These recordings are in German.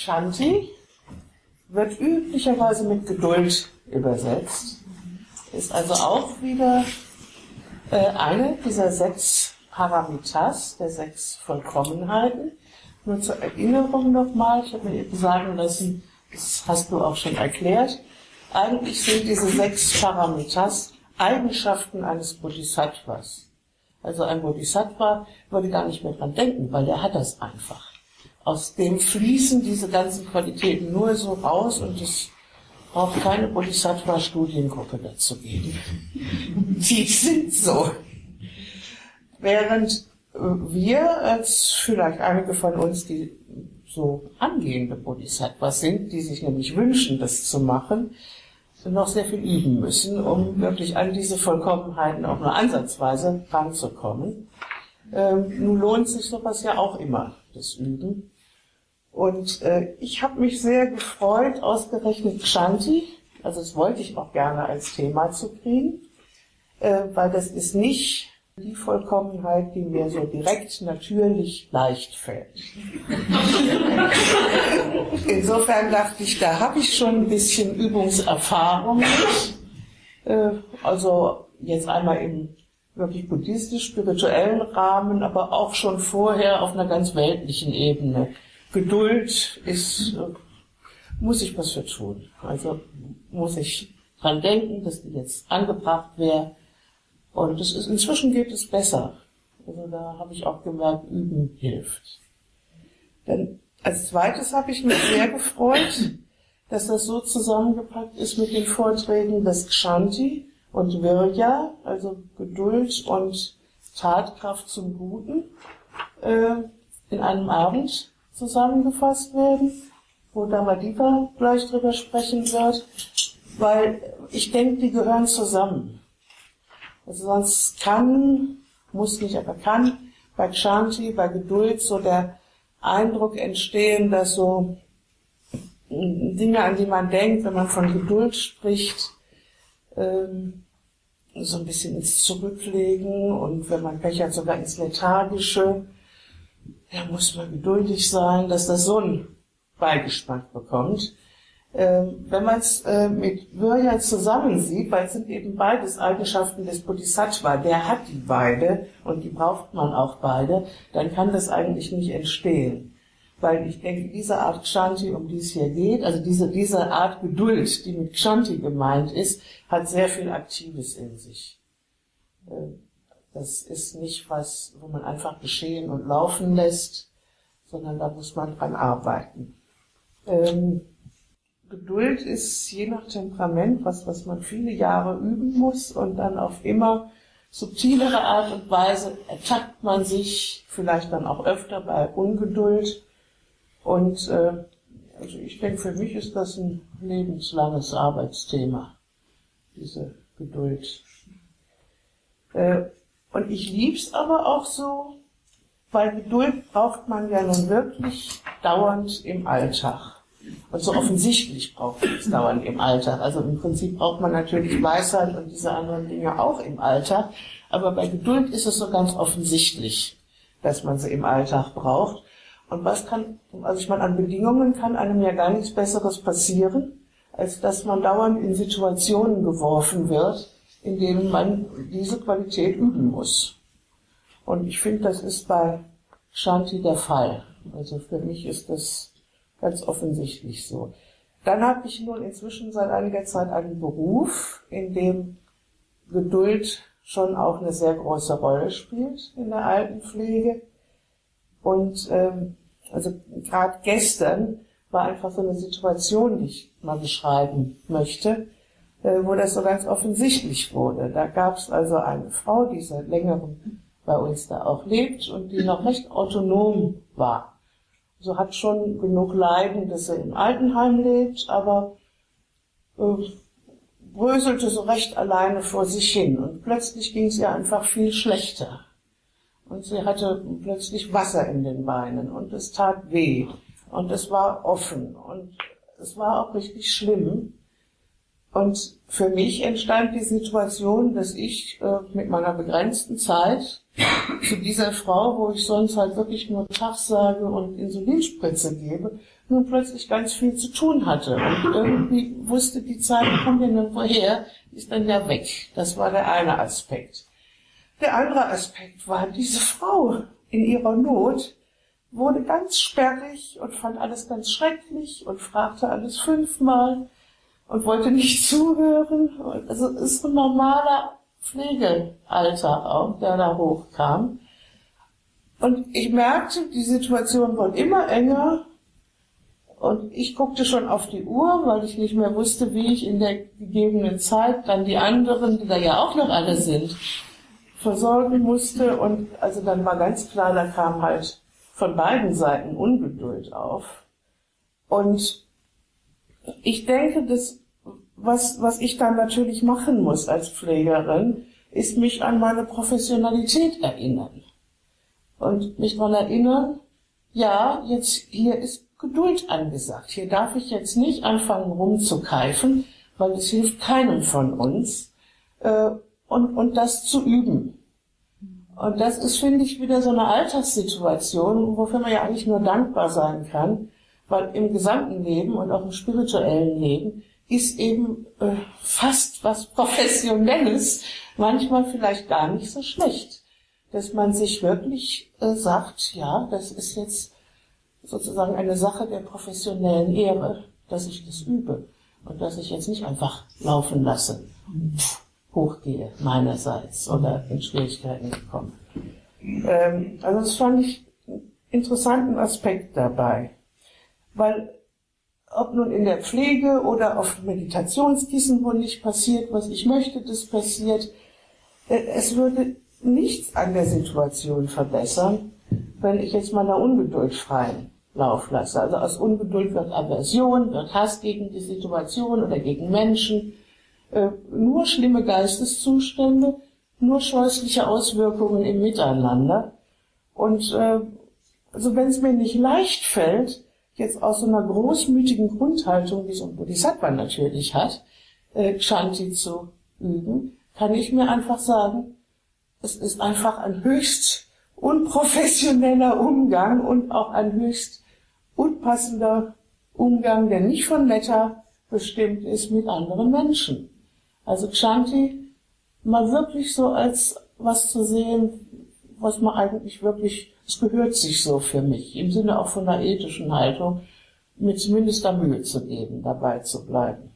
Kshanti wird üblicherweise mit Geduld übersetzt, ist also auch wieder eine dieser 6 Paramitas, der 6 Vollkommenheiten. Nur zur Erinnerung nochmal, ich habe mir eben sagen lassen, das hast du auch schon erklärt, eigentlich sind diese 6 Paramitas Eigenschaften eines Bodhisattvas. Also ein Bodhisattva würde gar nicht mehr dran denken, weil der hat das einfach. Aus dem fließen diese ganzen Qualitäten nur so raus und es braucht keine Bodhisattva-Studiengruppe dazu geben. Die sind so. Während wir, als vielleicht einige von uns, die so angehende Bodhisattvas sind, die sich nämlich wünschen, das zu machen, noch sehr viel üben müssen, um wirklich an diese Vollkommenheiten auch nur ansatzweise ranzukommen. Nun lohnt sich sowas ja auch immer, das Üben. Und ich habe mich sehr gefreut, ausgerechnet Kshanti, also das wollte ich auch gerne als Thema zu kriegen, weil das ist nicht die Vollkommenheit, die mir so direkt natürlich leicht fällt. Insofern dachte ich, da habe ich schon ein bisschen Übungserfahrung mit. Also jetzt einmal im wirklich buddhistisch-spirituellen Rahmen, aber auch schon vorher auf einer ganz weltlichen Ebene. Geduld ist, muss ich was für tun. Also muss ich dran denken, dass die jetzt angebracht wäre. Und inzwischen geht es besser. Also da habe ich auch gemerkt, Üben hilft. Dann als zweites habe ich mich sehr gefreut, dass das so zusammengepackt ist mit den Vorträgen des Kshanti und Virya, also Geduld und Tatkraft zum Guten, in einem Abend zusammengefasst werden, wo Dhammadeva gleich drüber sprechen wird, weil ich denke, die gehören zusammen. Also sonst muss nicht, aber kann bei Kshanti, bei Geduld so der Eindruck entstehen, dass so Dinge, an die man denkt, wenn man von Geduld spricht, so ein bisschen ins Zurücklegen und wenn man Pech hat, sogar ins Lethargische. Da muss man geduldig sein, dass das so einen Beigeschmack bekommt. Wenn man es mit Virya zusammensieht, weil es sind eben beides Eigenschaften des Bodhisattva, der hat die beide und die braucht man auch beide, dann kann das eigentlich nicht entstehen. Weil ich denke, diese Art Kshanti, um die es hier geht, also diese Art Geduld, die mit Kshanti gemeint ist, hat sehr viel Aktives in sich. Das ist nicht was, wo man einfach geschehen und laufen lässt, sondern da muss man dran arbeiten. Geduld ist je nach Temperament was man viele Jahre üben muss und dann auf immer subtilere Art und Weise ertappt man sich, vielleicht dann auch öfter bei Ungeduld. Und also ich denke, für mich ist das ein lebenslanges Arbeitsthema, diese Geduld. Und ich lieb's aber auch so, weil Geduld braucht man ja nun wirklich dauernd im Alltag. Und so offensichtlich braucht man es dauernd im Alltag. Also im Prinzip braucht man natürlich Weisheit und diese anderen Dinge auch im Alltag. Aber bei Geduld ist es so ganz offensichtlich, dass man sie im Alltag braucht. Und also ich meine, an Bedingungen kann einem ja gar nichts Besseres passieren, als dass man dauernd in Situationen geworfen wird, in denen man diese Qualität üben muss. Und ich finde, das ist bei Kshanti der Fall. Also für mich ist das ganz offensichtlich so. Dann habe ich nun inzwischen seit einiger Zeit einen Beruf, in dem Geduld schon auch eine sehr große Rolle spielt in der Altenpflege. Und also gerade gestern war einfach so eine Situation, die ich mal beschreiben möchte, wo das so ganz offensichtlich wurde. Da gab es also eine Frau, die seit längerem bei uns da auch lebt und die noch recht autonom war. So hat schon genug Leiden, dass sie im Altenheim lebt, aber bröselte so recht alleine vor sich hin. Und plötzlich ging es ihr einfach viel schlechter. Und sie hatte plötzlich Wasser in den Beinen und es tat weh und es war offen und es war auch richtig schlimm. Und für mich entstand die Situation, dass ich mit meiner begrenzten Zeit zu dieser Frau, wo ich sonst halt wirklich nur Tag sage und Insulinspritze gebe, nun plötzlich ganz viel zu tun hatte. Und irgendwie wusste, die Zeit kommt ja nun woher, ist dann ja weg. Das war der eine Aspekt. Der andere Aspekt war, diese Frau in ihrer Not wurde ganz sperrig und fand alles ganz schrecklich und fragte alles 5-mal und wollte nicht zuhören. Also es ist ein normaler Pflegealltag auch, der da hochkam. Und ich merkte, die Situation wurde immer enger und ich guckte schon auf die Uhr, weil ich nicht mehr wusste, wie ich in der gegebenen Zeit dann die anderen, die da ja auch noch alle sind, versorgen musste. Und also dann war ganz klar, da kam halt von beiden Seiten Ungeduld auf. Und ich denke, was ich dann natürlich machen muss als Pflegerin, ist mich an meine Professionalität erinnern. Und mich daran erinnern, ja, jetzt hier ist Geduld angesagt. Hier darf ich jetzt nicht anfangen rumzukeifen, weil es hilft keinem von uns, und das zu üben. Und das ist, finde ich, wieder so eine Alltagssituation, wofür man ja eigentlich nur dankbar sein kann, weil im gesamten Leben und auch im spirituellen Leben ist eben fast was Professionelles manchmal vielleicht gar nicht so schlecht. Dass man sich wirklich sagt, ja, das ist jetzt sozusagen eine Sache der professionellen Ehre, dass ich das übe und dass ich jetzt nicht einfach laufen lasse und hochgehe meinerseits oder in Schwierigkeiten komme. Also das fand ich einen interessanten Aspekt dabei, weil ob nun in der Pflege oder auf Meditationskissen, wo nicht passiert, was ich möchte, das passiert, es würde nichts an der Situation verbessern, wenn ich jetzt meiner Ungeduld freien Lauf lasse. Also aus Ungeduld wird Aversion, wird Hass gegen die Situation oder gegen Menschen, nur schlimme Geisteszustände, nur scheußliche Auswirkungen im Miteinander. Und also wenn es mir nicht leicht fällt, jetzt aus so einer großmütigen Grundhaltung, wie so ein Bodhisattva natürlich hat, Kshanti zu üben, kann ich mir einfach sagen, es ist einfach ein höchst unprofessioneller Umgang und auch ein höchst unpassender Umgang, der nicht von Metta bestimmt ist mit anderen Menschen. Also Kshanti mal wirklich so als was zu sehen, was man eigentlich wirklich, es gehört sich so für mich, im Sinne auch von einer ethischen Haltung, mir zumindest da Mühe zu geben, dabei zu bleiben.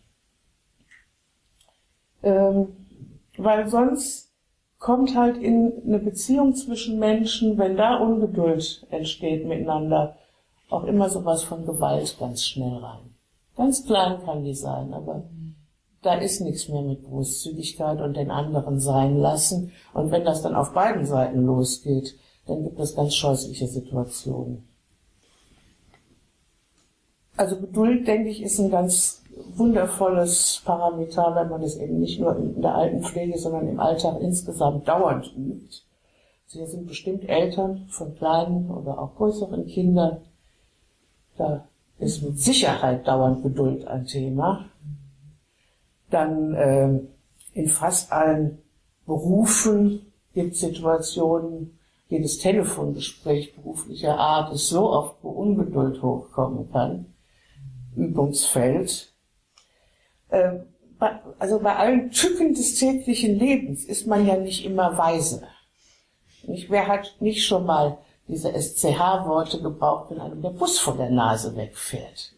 Weil sonst kommt halt in eine Beziehung zwischen Menschen, wenn da Ungeduld entsteht miteinander, auch immer sowas von Gewalt ganz schnell rein. Ganz klein kann die sein, aber da ist nichts mehr mit Großzügigkeit und den anderen sein lassen. Und wenn das dann auf beiden Seiten losgeht, dann gibt es ganz scheußliche Situationen. Also Geduld, denke ich, ist ein ganz wundervolles Parameter, wenn man es eben nicht nur in der Altenpflege, sondern im Alltag insgesamt dauernd übt. Also hier sind bestimmt Eltern von kleinen oder auch größeren Kindern. Da ist mit Sicherheit dauernd Geduld ein Thema. Dann in fast allen Berufen gibt es Situationen, jedes Telefongespräch beruflicher Art ist so oft, wo Ungeduld hochkommen kann. Übungsfeld. Also bei allen Tücken des täglichen Lebens ist man ja nicht immer weise. Wer hat nicht schon mal diese SCH-Worte gebraucht, wenn einem der Bus vor der Nase wegfährt?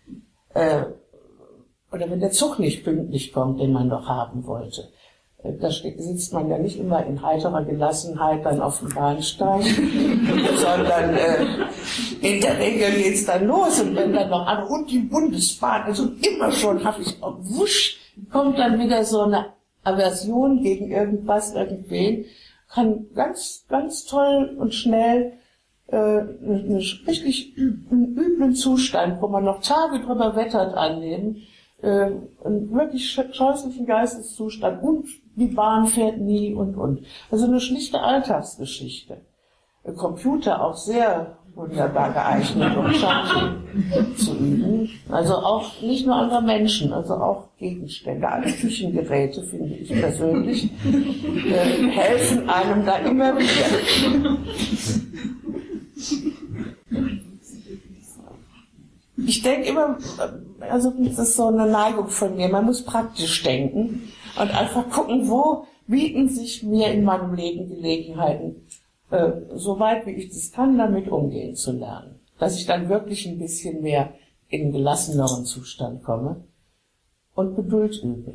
Oder wenn der Zug nicht pünktlich kommt, den man doch haben wollte. Da sitzt man ja nicht immer in heiterer Gelassenheit dann auf dem Bahnsteig, sondern in der Regel geht's dann los. Und wenn dann noch an und die Bundesbahn, also immer schon habe ich auch wusch, kommt dann wieder so eine Aversion gegen irgendwas, irgendwen, kann ganz, ganz toll und schnell einen richtig üblen Zustand, wo man noch Tage drüber wettert, annehmen, einen wirklich scheußlichen Geisteszustand und die Bahn fährt nie und. Also eine schlichte Alltagsgeschichte. Computer auch sehr wunderbar geeignet, um Kshanti zu üben. Also auch nicht nur andere Menschen, also auch Gegenstände. Alle Küchengeräte, finde ich persönlich, helfen einem da immer wieder. Ich denke immer, also das ist so eine Neigung von mir, man muss praktisch denken und einfach gucken, wo bieten sich mir in meinem Leben Gelegenheiten, so weit wie ich das kann, damit umgehen zu lernen. Dass ich dann wirklich ein bisschen mehr in einen gelasseneren Zustand komme und Geduld übe.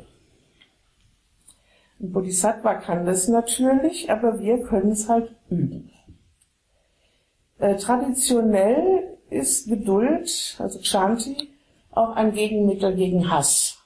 Ein Bodhisattva kann das natürlich, aber wir können es halt üben. Traditionell ist Geduld, also Kshanti, auch ein Gegenmittel gegen Hass.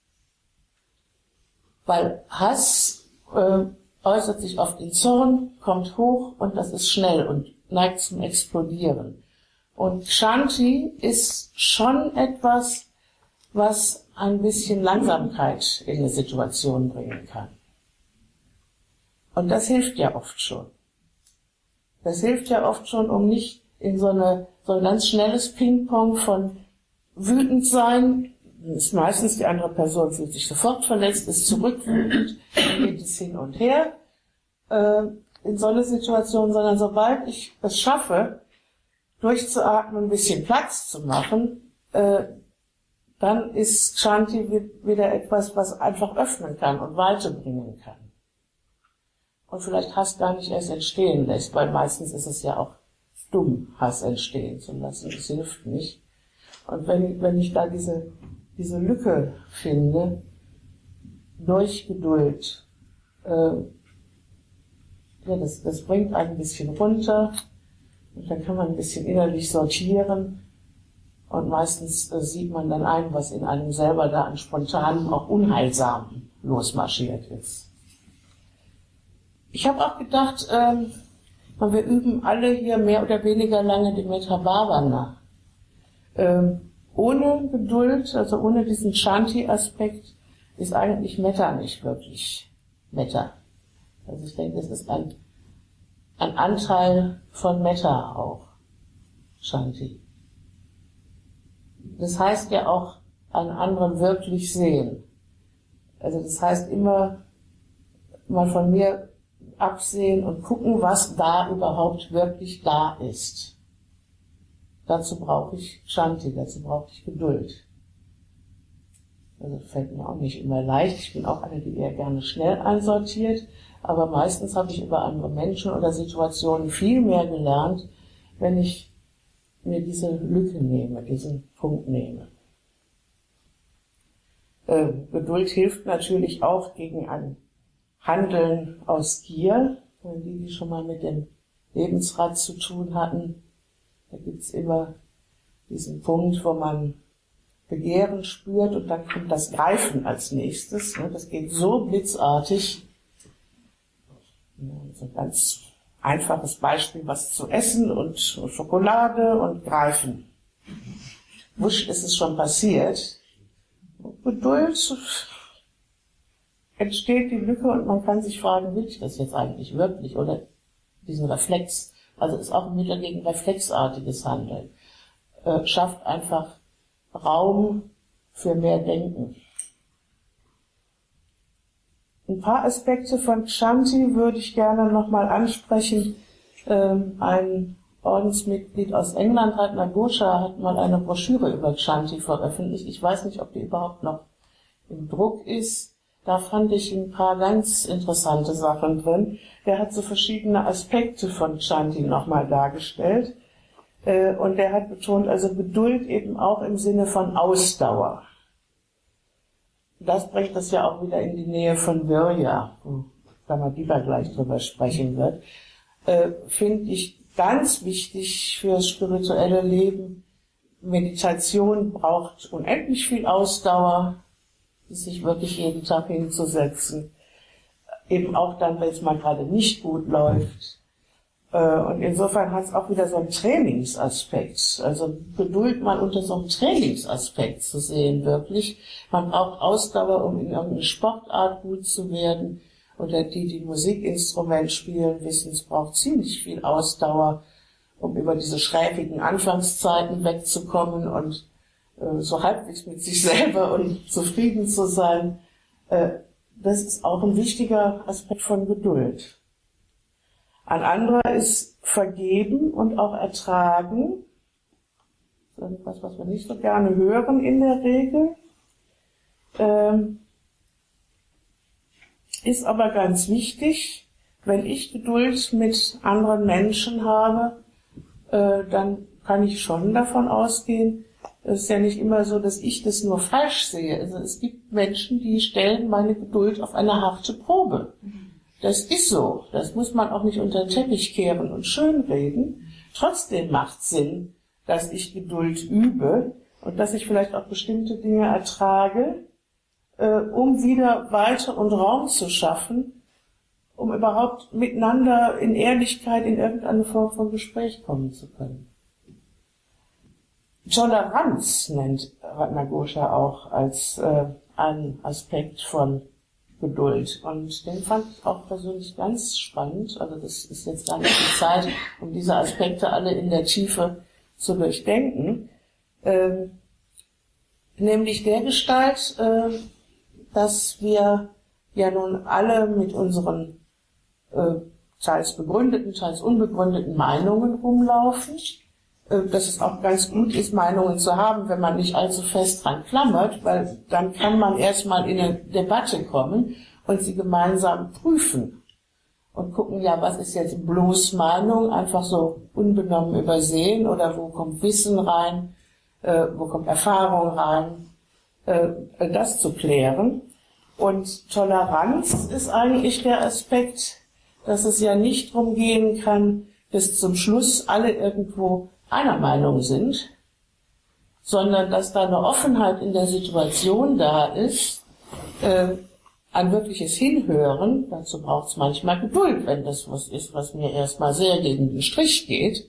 Weil Hass äußert sich oft in Zorn, kommt hoch und das ist schnell und neigt zum Explodieren. Und Kshanti ist schon etwas, was ein bisschen Langsamkeit in eine Situation bringen kann. Und das hilft ja oft schon. Das hilft ja oft schon, um nicht in so ein ganz schnelles Ping-Pong von wütend sein, ist meistens die andere Person fühlt sich sofort verletzt, ist zurückwütend, geht es hin und her, in so eine Situation, sondern sobald ich es schaffe, durchzuatmen, ein bisschen Platz zu machen, dann ist Kshanti wieder etwas, was einfach öffnen kann und weiterbringen kann. Und vielleicht Hass gar nicht erst entstehen lässt, weil meistens ist es ja auch dumm, Hass entstehen zu lassen. Das hilft nicht. Und wenn ich da diese Lücke finde, durch Geduld, das bringt einen ein bisschen runter und dann kann man ein bisschen innerlich sortieren und meistens sieht man dann ein, was in einem selber da an spontanem, auch unheilsamen losmarschiert ist. Ich habe auch gedacht, wir üben alle hier mehr oder weniger lange die Metta Bhavana. Ohne Geduld, also ohne diesen Shanti-Aspekt, ist eigentlich Metta nicht wirklich Metta. Also ich denke, es ist ein Anteil von Metta auch, Shanti. Das heißt ja auch, einen anderen wirklich sehen. Also das heißt immer mal von mir absehen und gucken, was da überhaupt wirklich da ist. Dazu brauche ich Shanti, dazu brauche ich Geduld. Also fällt mir auch nicht immer leicht. Ich bin auch eine, die eher gerne schnell einsortiert, aber meistens habe ich über andere Menschen oder Situationen viel mehr gelernt, wenn ich mir diese Lücke nehme, diesen Punkt nehme. Geduld hilft natürlich auch gegen ein Handeln aus Gier. Die schon mal mit dem Lebensrad zu tun hatten, da gibt's immer diesen Punkt, wo man Begehren spürt und dann kommt das Greifen als nächstes. Das geht so blitzartig. So ein ganz einfaches Beispiel, was zu essen und Schokolade und Greifen. Wusch ist es schon passiert. Geduld, entsteht die Lücke und man kann sich fragen, will ich das jetzt eigentlich wirklich oder diesen Reflex, also ist auch ein Mittel gegen reflexartiges Handeln, schafft einfach Raum für mehr Denken. Ein paar Aspekte von Kshanti würde ich gerne nochmal ansprechen. Ein Ordensmitglied aus England, Ratna Gosha, hat mal eine Broschüre über Kshanti veröffentlicht. Ich weiß nicht, ob die überhaupt noch im Druck ist. Da fand ich ein paar ganz interessante Sachen drin. Der hat so verschiedene Aspekte von Kshanti nochmal dargestellt. Und der hat betont, also Geduld eben auch im Sinne von Ausdauer. Das bringt das ja auch wieder in die Nähe von Virya, wo Gamadiba gleich drüber sprechen wird. Finde ich ganz wichtig fürs spirituelle Leben. Meditation braucht unendlich viel Ausdauer, sich wirklich jeden Tag hinzusetzen. Eben auch dann, wenn es mal gerade nicht gut läuft. Und insofern hat es auch wieder so einen Trainingsaspekt. Also Geduld mal unter so einem Trainingsaspekt zu sehen, wirklich. Man braucht Ausdauer, um in irgendeine Sportart gut zu werden. Oder die Musikinstrument spielen, wissen, es braucht ziemlich viel Ausdauer, um über diese schrägigen Anfangszeiten wegzukommen und so halbwegs mit sich selber und zufrieden zu sein. Das ist auch ein wichtiger Aspekt von Geduld. Ein anderer ist vergeben und auch ertragen. irgendwas, was wir nicht so gerne hören in der Regel. Ist aber ganz wichtig, wenn ich Geduld mit anderen Menschen habe, dann kann ich schon davon ausgehen, es ist ja nicht immer so, dass ich das nur falsch sehe. Also es gibt Menschen, die stellen meine Geduld auf eine harte Probe. Das ist so. Das muss man auch nicht unter den Teppich kehren und schönreden. Trotzdem macht es Sinn, dass ich Geduld übe und dass ich vielleicht auch bestimmte Dinge ertrage, um wieder Weite und Raum zu schaffen, um überhaupt miteinander in Ehrlichkeit in irgendeine Form von Gespräch kommen zu können. Toleranz nennt Ratnagosha auch als einen Aspekt von Geduld. Und den fand ich auch persönlich ganz spannend. Also das ist jetzt gar nicht die Zeit, um diese Aspekte alle in der Tiefe zu durchdenken. Nämlich dergestalt, dass wir ja nun alle mit unseren teils begründeten, teils unbegründeten Meinungen rumlaufen. Dass es auch ganz gut ist, Meinungen zu haben, wenn man nicht allzu fest dran klammert, weil dann kann man erstmal in eine Debatte kommen und sie gemeinsam prüfen und gucken, ja, was ist jetzt bloß Meinung, einfach so unbenommen übersehen oder wo kommt Wissen rein, wo kommt Erfahrung rein, das zu klären. Und Toleranz ist eigentlich der Aspekt, dass es ja nicht darum gehen kann, bis zum Schluss alle irgendwo einer Meinung sind, sondern dass da eine Offenheit in der Situation da ist, ein wirkliches Hinhören. Dazu braucht es manchmal Geduld, wenn das was ist, was mir erstmal sehr gegen den Strich geht.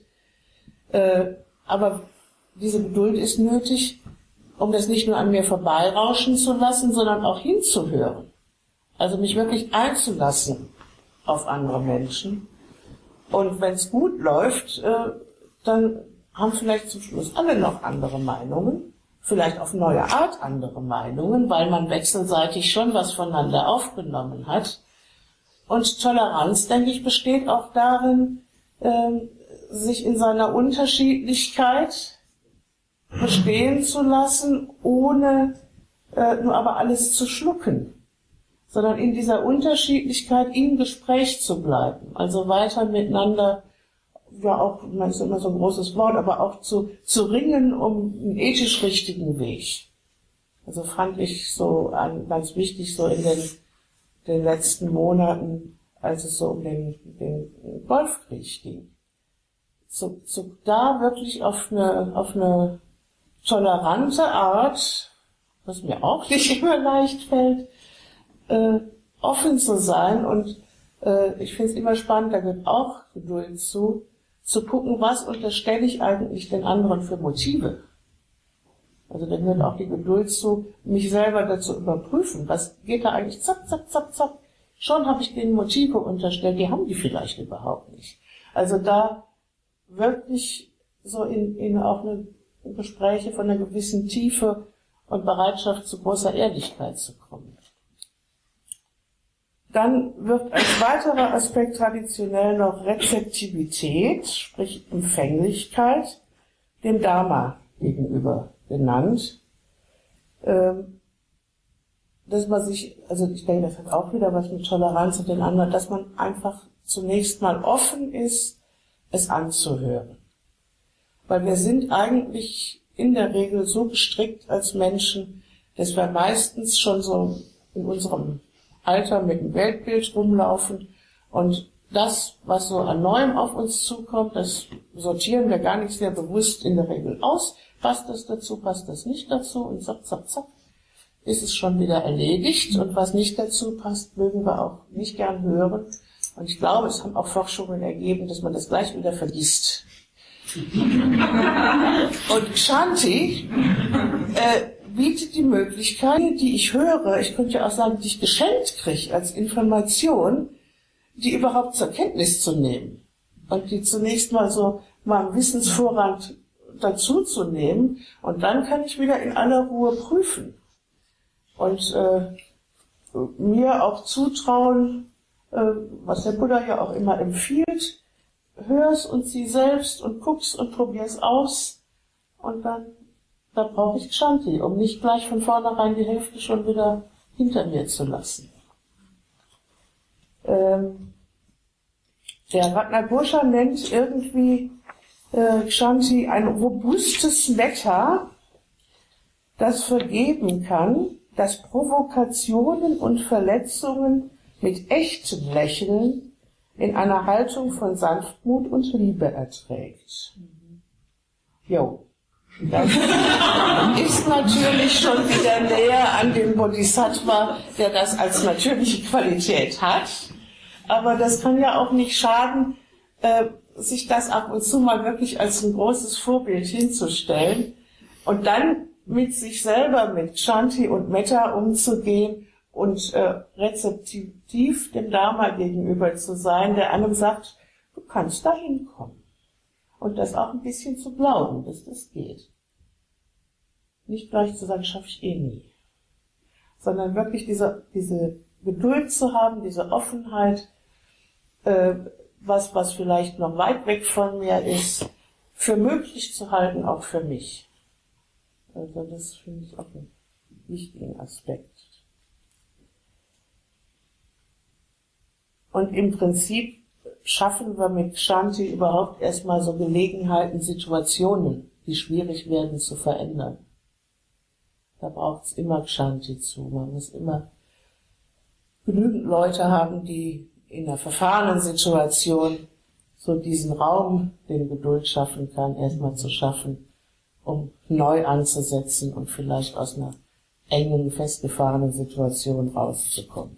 Aber diese Geduld ist nötig, um das nicht nur an mir vorbeirauschen zu lassen, sondern auch hinzuhören. Also mich wirklich einzulassen auf andere Menschen. Und wenn es gut läuft, dann haben vielleicht zum Schluss alle noch andere Meinungen, vielleicht auf neue Art andere Meinungen, weil man wechselseitig schon was voneinander aufgenommen hat. Und Toleranz, denke ich, besteht auch darin, sich in seiner Unterschiedlichkeit bestehen zu lassen, ohne nur aber alles zu schlucken, sondern in dieser Unterschiedlichkeit im Gespräch zu bleiben, also weiter miteinander, ja auch, das ist immer so ein großes Wort, aber auch zu ringen um einen ethisch richtigen Weg. Also fand ich so ganz wichtig, so in den letzten Monaten, als es so um den Golfkrieg ging. Da wirklich auf eine tolerante Art, was mir auch nicht immer leicht fällt, offen zu sein. Und ich finde es immer spannend, da gehört auch Geduld zu gucken, was unterstelle ich eigentlich den anderen für Motive. Also da gehört auch die Geduld zu, mich selber dazu überprüfen, was geht da eigentlich, zack, zack, zack, zack. Schon habe ich denen Motive unterstellt, die haben die vielleicht überhaupt nicht. Also da wirklich so in auch eine Gespräche von einer gewissen Tiefe und Bereitschaft zu großer Ehrlichkeit zu kommen. Dann wird als weiterer Aspekt traditionell noch Rezeptivität, sprich Empfänglichkeit, dem Dharma gegenüber genannt. Dass man sich, also ich denke, das hat auch wieder was mit Toleranz und den anderen, dass man einfach zunächst mal offen ist, es anzuhören. Weil wir sind eigentlich in der Regel so gestrickt als Menschen, dass wir meistens schon so in unserem Alter mit dem Weltbild rumlaufen und das, was so an Neuem auf uns zukommt, das sortieren wir gar nicht sehr bewusst in der Regel aus. Passt das dazu, passt das nicht dazu und zack, zack, zack, ist es schon wieder erledigt und was nicht dazu passt, mögen wir auch nicht gern hören. Und ich glaube, es haben auch Forschungen ergeben, dass man das gleich wieder vergisst. Und Shanti bietet die Möglichkeit, die ich höre, ich könnte ja auch sagen, die ich geschenkt kriege als Information, die überhaupt zur Kenntnis zu nehmen und die zunächst mal so meinem Wissensvorrat dazu zu nehmen und dann kann ich wieder in aller Ruhe prüfen und mir auch zutrauen, was der Buddha ja auch immer empfiehlt, hör's und sieh selbst und guck's und probier's aus und dann, da brauche ich Kshanti, um nicht gleich von vornherein die Hälfte schon wieder hinter mir zu lassen. Der Ratnagosha nennt irgendwie Kshanti ein robustes Metta, das vergeben kann, das Provokationen und Verletzungen mit echtem Lächeln in einer Haltung von Sanftmut und Liebe erträgt. Jo. Das ist natürlich schon wieder näher an dem Bodhisattva, der das als natürliche Qualität hat. Aber das kann ja auch nicht schaden, sich das ab und zu mal wirklich als ein großes Vorbild hinzustellen und dann mit sich selber, mit Kshanti und Metta umzugehen und rezeptiv dem Dharma gegenüber zu sein, der einem sagt, du kannst da hinkommen. Und das auch ein bisschen zu glauben, dass das geht. Nicht gleich zu sagen, schaffe ich eh nie. Sondern wirklich diese Geduld zu haben, diese Offenheit, was vielleicht noch weit weg von mir ist, für möglich zu halten, auch für mich. Also das finde ich auch einen wichtigen Aspekt. Und im Prinzip schaffen wir mit Kshanti überhaupt erstmal so Gelegenheiten, Situationen, die schwierig werden, zu verändern. Da braucht es immer Kshanti zu. Man muss immer genügend Leute haben, die in einer verfahrenen Situation so diesen Raum, den Geduld schaffen kann, erstmal zu schaffen, um neu anzusetzen und vielleicht aus einer engen, festgefahrenen Situation rauszukommen.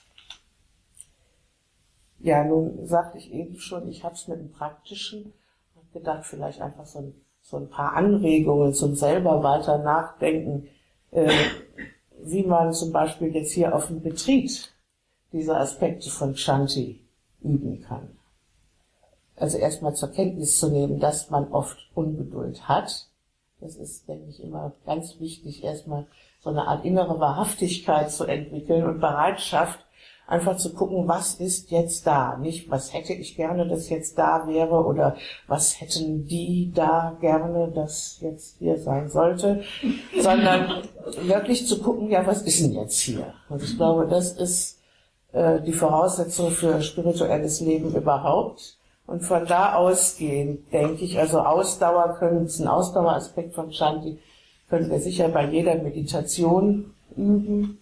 Ja, nun sagte ich eben schon, ich habe es mit dem Praktischen, habe gedacht, vielleicht einfach so ein paar Anregungen zum selber weiter nachdenken, wie man zum Beispiel jetzt hier auf dem Retreat diese Aspekte von Kshanti üben kann. Also erstmal zur Kenntnis zu nehmen, dass man oft Ungeduld hat. Das ist, denke ich, immer ganz wichtig, erstmal so eine Art innere Wahrhaftigkeit zu entwickeln und Bereitschaft, einfach zu gucken, was ist jetzt da? Nicht, was hätte ich gerne, dass jetzt da wäre, oder was hätten die da gerne, dass jetzt hier sein sollte, sondern wirklich zu gucken, ja, was ist denn jetzt hier? Und ich glaube, das ist die Voraussetzung für spirituelles Leben überhaupt. Und von da ausgehend, denke ich, also Ausdauer ist ein Ausdaueraspekt von Kshanti, können wir sicher bei jeder Meditation üben.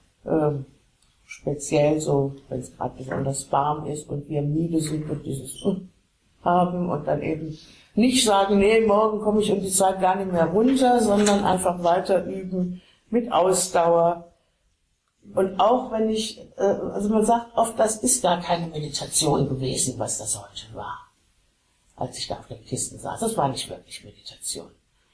Speziell so, wenn es gerade besonders warm ist und wir müde sind und dieses haben und dann eben nicht sagen, nee, morgen komme ich um die Zeit gar nicht mehr runter, sondern einfach weiter üben mit Ausdauer. Und auch wenn also man sagt oft, das ist gar keine Meditation gewesen, was das heute war, als ich da auf dem Kissen saß. Das war nicht wirklich Meditation.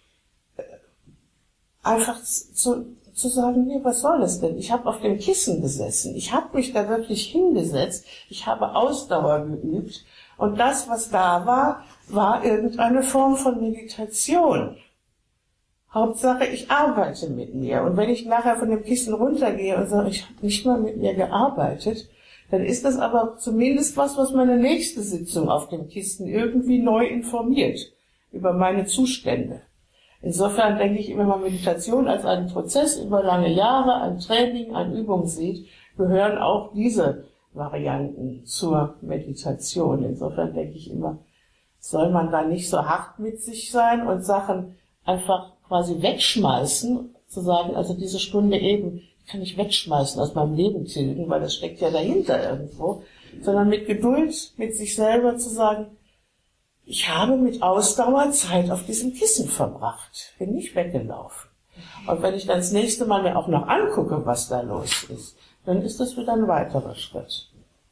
Einfach zu sagen, nee, was soll das denn? Ich habe auf dem Kissen gesessen, ich habe mich da wirklich hingesetzt, ich habe Ausdauer geübt und das, was da war, war irgendeine Form von Meditation. Hauptsache, ich arbeite mit mir. Und wenn ich nachher von dem Kissen runtergehe und sage, ich habe nicht mal mit mir gearbeitet, dann ist das aber zumindest was meine nächste Sitzung auf dem Kissen irgendwie neu informiert über meine Zustände. Insofern denke ich, wenn man Meditation als einen Prozess über lange Jahre, ein Training, eine Übung sieht, gehören auch diese Varianten zur Meditation. Insofern denke ich immer, soll man da nicht so hart mit sich sein und Sachen einfach quasi wegschmeißen, zu sagen, also diese Stunde eben kann ich wegschmeißen, aus meinem Leben tilgen, weil das steckt ja dahinter irgendwo, sondern mit Geduld, mit sich selber zu sagen, ich habe mit Ausdauer Zeit auf diesem Kissen verbracht, bin nicht weggelaufen. Und wenn ich dann das nächste Mal mir auch noch angucke, was da los ist, dann ist das wieder ein weiterer Schritt.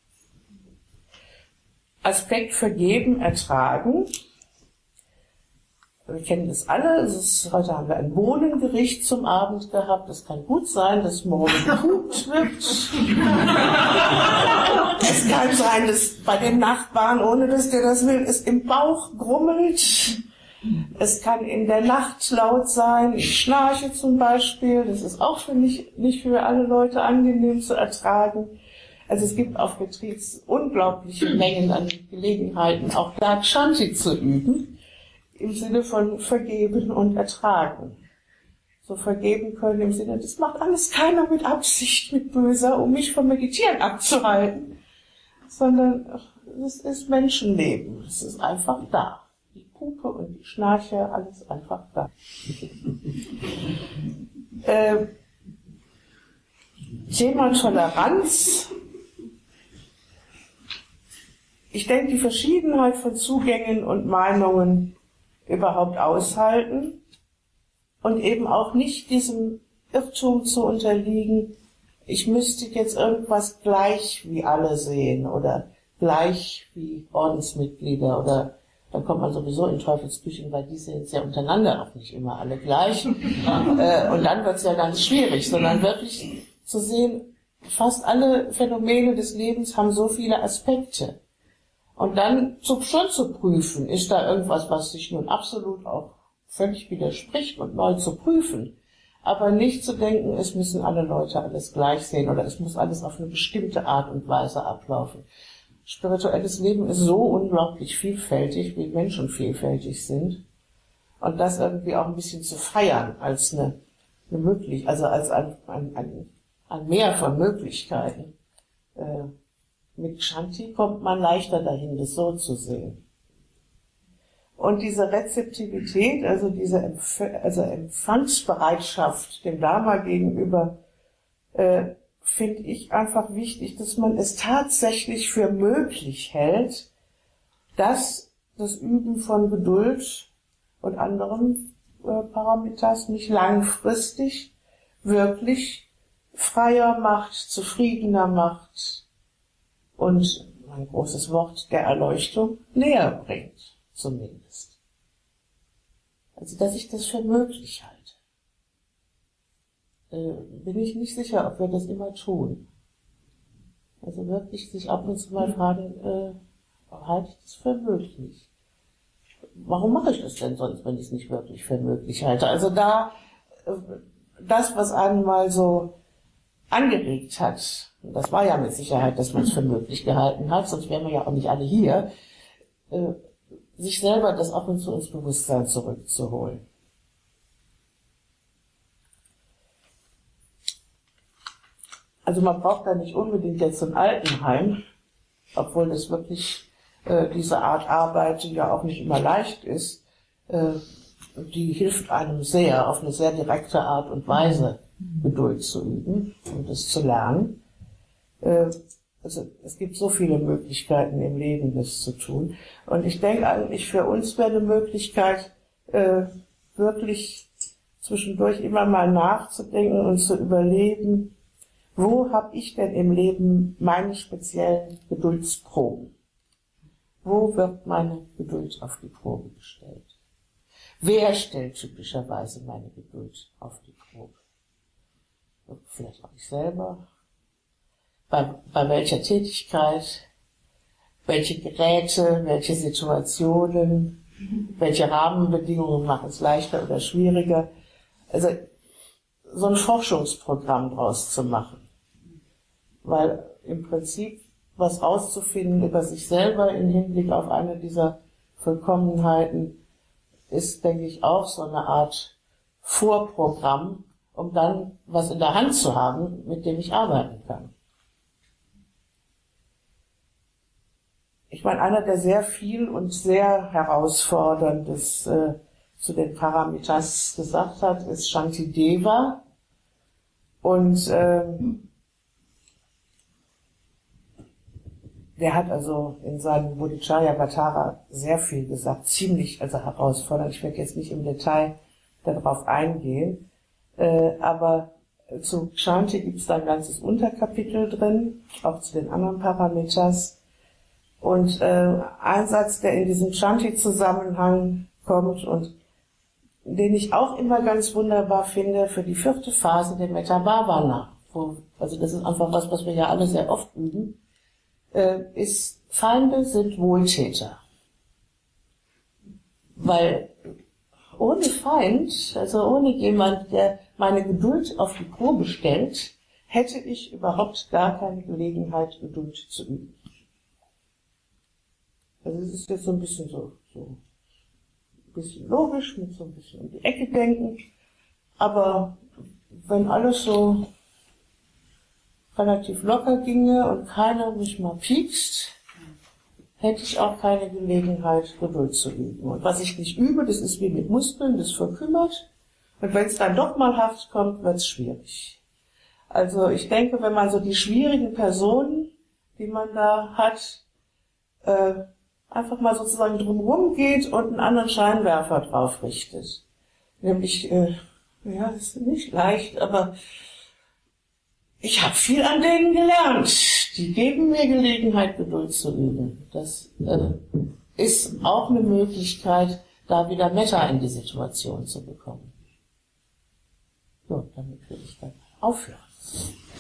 Aspekt vergeben, ertragen. Wir kennen das alle. Heute haben wir ein Bohnengericht zum Abend gehabt. Es kann gut sein, dass morgen gehupt wird. Es kann sein, dass bei dem Nachbarn, ohne dass der das will, es im Bauch grummelt. Es kann in der Nacht laut sein. Ich schnarche zum Beispiel. Das ist auch nicht für alle Leute angenehm zu ertragen. Also es gibt auf Retreats unglaubliche Mengen an Gelegenheiten, auch da Kshanti zu üben. im Sinne von vergeben und ertragen. So vergeben können im Sinne, das macht alles keiner mit Absicht, mit Böser, um mich vom Meditieren abzuhalten, sondern es ist Menschenleben, es ist einfach da. Die Pupe und die Schnarche, alles einfach da. Thema Toleranz. Ich denke, die Verschiedenheit von Zugängen und Meinungen überhaupt aushalten und eben auch nicht diesem Irrtum zu unterliegen, ich müsste jetzt irgendwas gleich wie alle sehen oder gleich wie Ordensmitglieder oder dann kommt man sowieso in Teufelsküchen, weil die sehen es ja untereinander auch nicht immer alle gleich. Und dann wird es ja ganz schwierig, sondern wirklich zu sehen, fast alle Phänomene des Lebens haben so viele Aspekte. Und dann schon zu prüfen, ist da irgendwas, was sich nun absolut auch völlig widerspricht und neu zu prüfen. Aber nicht zu denken, es müssen alle Leute alles gleich sehen oder es muss alles auf eine bestimmte Art und Weise ablaufen. Spirituelles Leben ist so unglaublich vielfältig, wie Menschen vielfältig sind. Und das irgendwie auch ein bisschen zu feiern als eine Möglichkeit, also als ein Meer von Möglichkeiten. Mit Shanti kommt man leichter dahin, das so zu sehen. Und diese Rezeptivität, also diese Empfangsbereitschaft dem Dharma gegenüber, finde ich einfach wichtig, dass man es tatsächlich für möglich hält, dass das Üben von Geduld und anderen Parameters mich langfristig wirklich freier macht, zufriedener macht und ein großes Wort der Erleuchtung näher bringt, zumindest. Also, dass ich das für möglich halte. Bin ich nicht sicher, ob wir das immer tun. Also wirklich sich ab und zu mal fragen, halte ich das für möglich? Warum mache ich das denn sonst, wenn ich es nicht wirklich für möglich halte? Also da, das, was einen mal so angeregt hat, und das war ja mit Sicherheit, dass man es für möglich gehalten hat, sonst wären wir ja auch nicht alle hier, sich selber das ab und zu ins Bewusstsein zurückzuholen. Also man braucht da nicht unbedingt jetzt ein Altenheim, obwohl das wirklich diese Art Arbeit, die ja auch nicht immer leicht ist, die hilft einem sehr, auf eine sehr direkte Art und Weise Geduld zu üben und es zu lernen. Also es gibt so viele Möglichkeiten im Leben, das zu tun. Und ich denke eigentlich, für uns wäre eine Möglichkeit, wirklich zwischendurch immer mal nachzudenken und zu überlegen, wo habe ich denn im Leben meine speziellen Geduldsproben? Wo wird meine Geduld auf die Probe gestellt? Wer stellt typischerweise meine Geduld auf die Probe? Vielleicht auch ich selber. Bei welcher Tätigkeit? Welche Geräte? Welche Situationen? Welche Rahmenbedingungen machen es leichter oder schwieriger? Also so ein Forschungsprogramm draus zu machen. Weil im Prinzip was rauszufinden über sich selber im Hinblick auf eine dieser Vollkommenheiten ist, denke ich, auch so eine Art Vorprogramm, um dann was in der Hand zu haben, mit dem ich arbeiten kann. Ich meine, einer, der sehr viel und sehr Herausforderndes zu den Paramitas gesagt hat, ist Shantideva. Und der hat also in seinem Bodhicharyavatara sehr viel gesagt, ziemlich herausfordernd. Ich werde jetzt nicht im Detail darauf eingehen, aber zu Kshanti gibt es da ein ganzes Unterkapitel drin, auch zu den anderen Paramitas. Und ein Satz, der in diesem Kshanti-Zusammenhang kommt und den ich auch immer ganz wunderbar finde für die 4. Phase der Metta-Bhavana, also das ist einfach was wir ja alle sehr oft üben, ist, Feinde sind Wohltäter. Weil ohne Feind, also ohne jemand, der meine Geduld auf die Probe stellt, hätte ich überhaupt gar keine Gelegenheit, Geduld zu üben. Also es ist jetzt so ein bisschen so ein bisschen logisch, mit so ein bisschen um die Ecke denken. Aber wenn alles so relativ locker ginge und keiner mich mal piekst, hätte ich auch keine Gelegenheit, Geduld zu üben. Und was ich nicht übe, das ist wie mit Muskeln, das verkümmert. Und wenn es dann doch mal hart kommt, wird es schwierig. Also ich denke, wenn man so die schwierigen Personen, die man da hat, einfach mal sozusagen drumherum geht und einen anderen Scheinwerfer drauf richtet. Nämlich, ja, das ist nicht leicht, aber ich habe viel an denen gelernt. Die geben mir Gelegenheit, Geduld zu üben. Das ist auch eine Möglichkeit, da wieder Meta in die Situation zu bekommen. So, damit will ich dann aufhören.